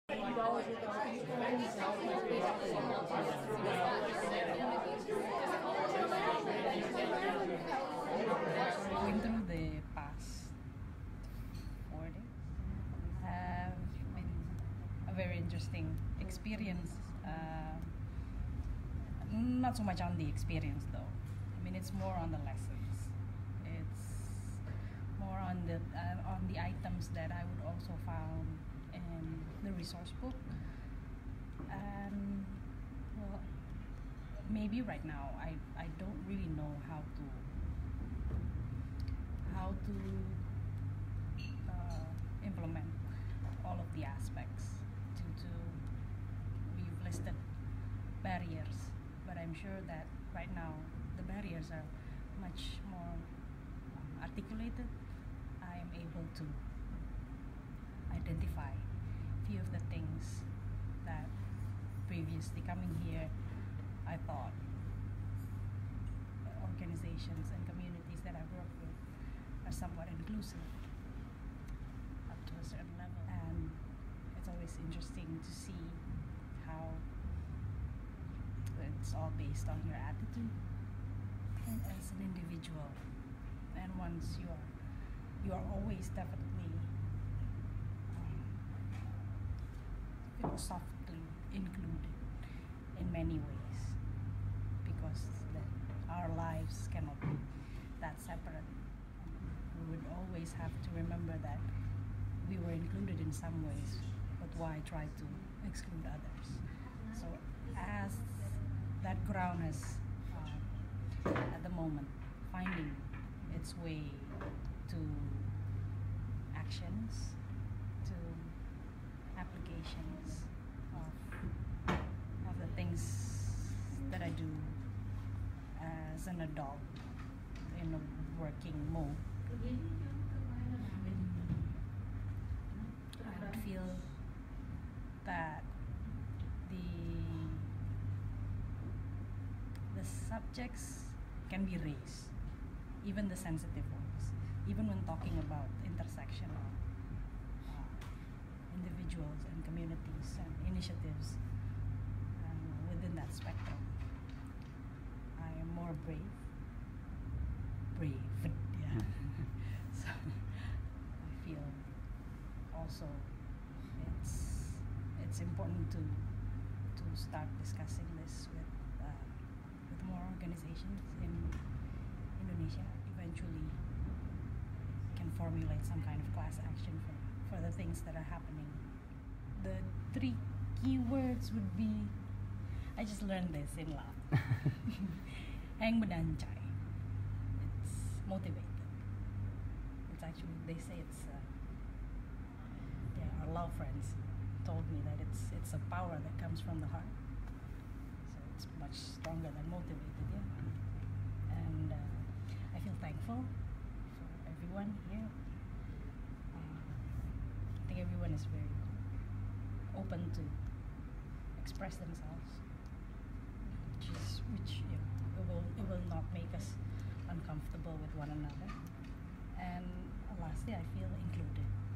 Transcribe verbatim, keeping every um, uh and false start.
Going through the past four days have been a very interesting experience. Uh, not so much on the experience though. I mean, it's more on the lessons. It's more on the uh, on the items that I would also found in the resource book. And well, maybe right now I I don't really know how to how to uh, implement all of the aspects due to we've listed barriers, but I'm sure that right now the barriers are much more articulated. I am able to identify few of the things that previously coming here I thought organizations and communities that I've worked with are somewhat inclusive up to a certain level, and it's always interesting to see how it's all based on your attitude and as an individual. And once you are you are always definitely um, philosophically included in many ways, because that our lives cannot be that separate. We would always have to remember that we were included in some ways, but why try to exclude others? So as that ground is uh, at the moment finding its way to actions, to applications of, of the things that I do as an adult in a working mode, I would feel that the the subjects can be raised, even the sensitive ones, even when talking about intersectional uh, individuals and communities and initiatives um, within that spectrum. I am more brave. Brave, yeah. So I feel also it's it's important to to start discussing this with uh, with more organizations in Indonesia. Eventually, can formulate some kind of class action for for the things that are happening. The three keywords would be, I just learned this in lab. Hang Medancai. It's motivated. It's actually, they say it's, uh, yeah, our law friends told me that it's it's a power that comes from the heart. So it's much stronger than motivated, yeah. And uh, I feel thankful for everyone here. Uh, I think everyone is very open to express themselves, which is which you know, it will it will not make us uncomfortable with one another. And lastly, I feel included.